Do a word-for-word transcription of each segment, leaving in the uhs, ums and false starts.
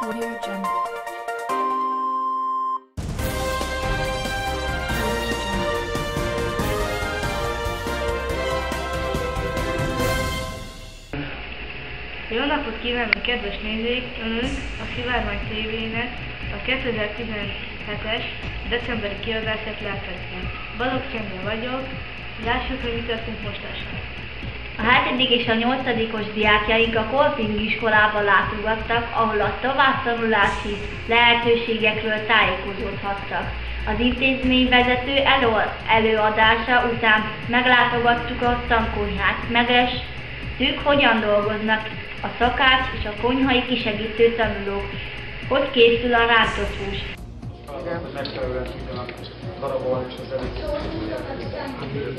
Audio Jungle. Jó napot kívánok, kedves nézők! Önök a Szivárvány té vének a kétezer-tizenhetes decemberi kiadását láthatják. Balogh Csenge vagyok, lássuk, hogy mi történt mostanság. A hetedik és a nyolcadikos diákjaink a Kolping iskolába látogattak, ahol a továbbtanulási lehetőségekről tájékozódhattak. Az intézményvezető elő- előadása után meglátogattuk a tankonyhát, meglestük, hogyan dolgoznak a szakács és a konyhai kisegítő tanulók. Hogy készül a rántott hús? Hogy megfelelően tudjanak darabolni és az előtt.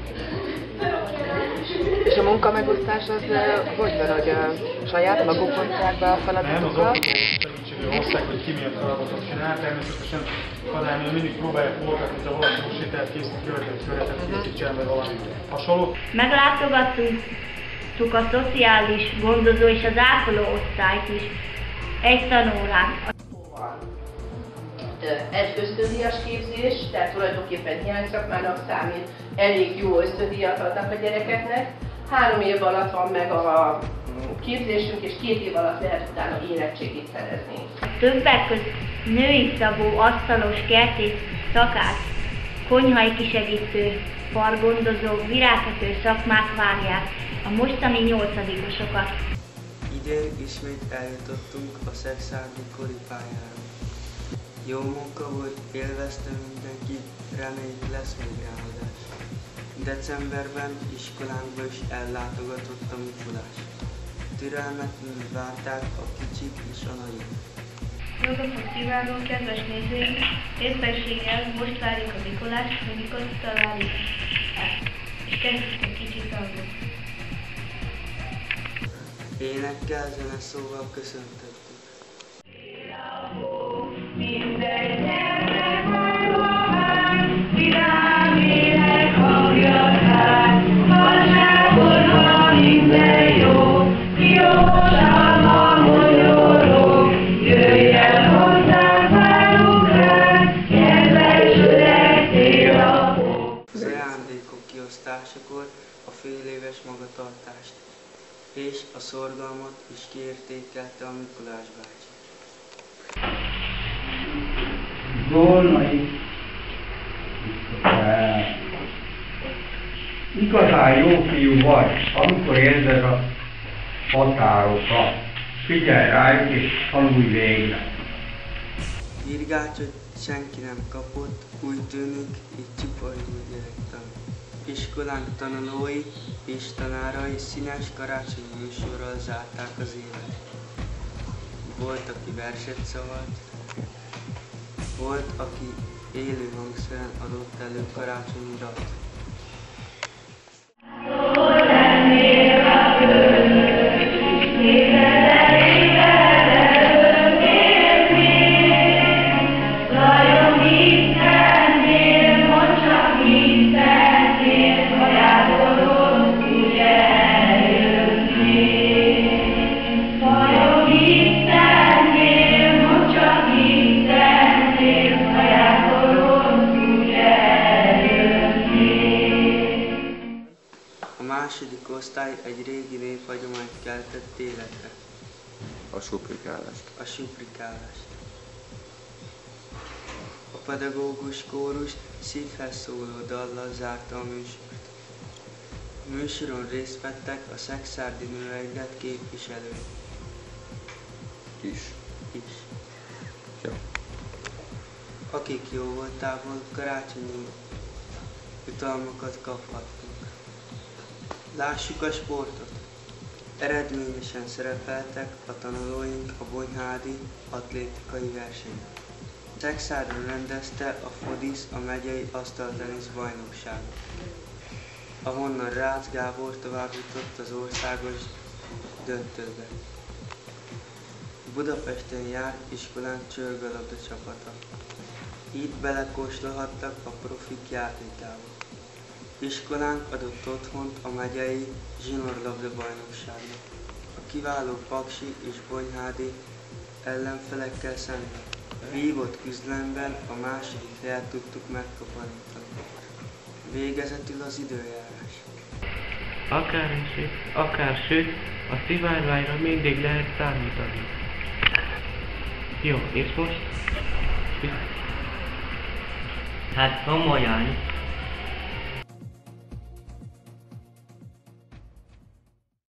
És a munkamegosztás az hogy van, hogy a saját maguk mondták be a Nem, az feladatokat? oktató segítségű osztály, hogy ki milyen feladatot csinál, természetesen tanárnő mindig próbálják voltatni, hogyha valaki most sételt készít, követett követet készítsen, vagy valami hasonló. Meglátogattuk a szociális gondozó és az ápoló osztályt is, egy tanórán. Ez ösztöndíjas képzés, tehát tulajdonképpen hiányszakmának számít, elég jó ösztöndíjat adnak a gyerekeknek. Három év alatt van meg a képzésünk, és két év alatt lehet utána érettségit szerezni. Többek között női szabó, asztalos, kertész, szakács, konyhai kisegítő, pargondozó, virágkötő szakmák várják a mostani nyolcadikosokat. Idén ismét eljutottunk a Szekszárdi koripályára. Jó munka volt, élvezte mindenki, reméljük lesz megállodás. Decemberben iskolánkba is ellátogatott a Mikulás. Türelmetlenül várták a kicsik és a nagyok. Jó napot kívánok, kedves nézőink! Éppenséggel most várjuk a Mikulást, hogy mikor találjuk el. És kezdjük a kicsi tanulót. Énekkel, zeneszóval köszöntettük. Az ajándékok kiosztásakor a féléves magatartást és a szorgalmat is kiértékelte a Mikulás bácsi. Zolnai igazán jó fiú vagy, amikor érzed a határokat. Figyelj rájuk és tanulj végre. Virgácsot senki nem kapott, úgy tűnik, így csupa jó gyerektan. Iskolánk tanulói és tanárai színes karácsonyi műsorral zárták az évet. Volt, aki verset szavalt, volt, aki élő hangszeren adott elő karácsonyi dalt. A második osztály egy régi néphagyományt keltett életre. A suprikálást. A suprikálást. A pedagógus kórus szívhez szóló dallal zárta a műsort. A műsoron részt vettek a szekszárdi nőegylet képviselői. Is. Is. Jó. Akik jó voltából karácsonyi jutalmakat kaphattunk. Lássuk a sportot! Eredményesen szerepeltek a tanulóink a Bonyhádi atlétikai versenyen. Szekszárd rendezte a Fodisz a megyei asztaltenisz bajnokságot, ahonnan Rácz Gábor tovább jutott az országos döntőbe. Budapesten járt iskolánk csörgőlabda csapata. Így belekóstolhattak a profik játékába. Iskolánk adott otthont a megyei zsinórlabda bajnokságnak. A kiváló paksi és bonyhádi ellenfelekkel szemben. Vívott küzdelemben a második helyet tudtuk megkaparintani. Végezetül az időjárás. Akár esik, akár süt, a szivárványra mindig lehet számítani. Jó, és most? Hát komolyan,